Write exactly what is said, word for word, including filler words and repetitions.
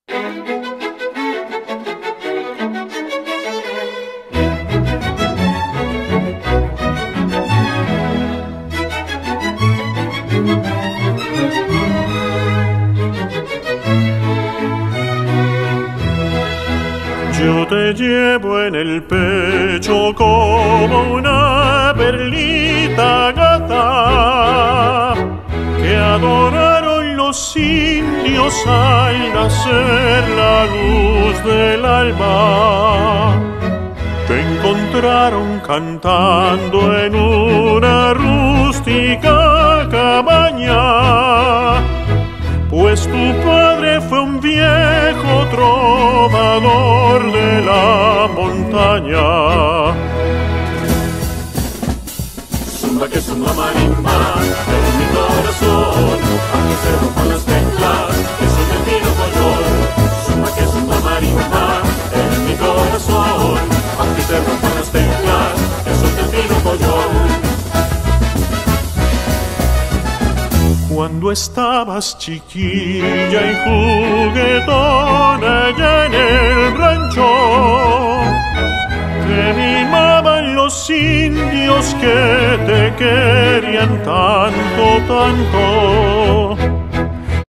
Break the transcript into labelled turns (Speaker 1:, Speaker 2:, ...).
Speaker 1: Yo te llevo en el pecho como una perlita gata que adoraron los indios al nacer la luz del alba. Te encontraron cantando en una rústica cabaña, pues tu padre fue un viejo trovador de la montaña.
Speaker 2: Zumba que zumba marimba, en mi corazón, aunque se rompan las teclas, que soy el vino color. Zumba que zumba marimba, en mi corazón, aunque se rompan las teclas, que soy el vino color.
Speaker 1: Cuando estabas chiquilla y juguetona allá en el rancho, te mimaban los indios que te querían tanto, tanto.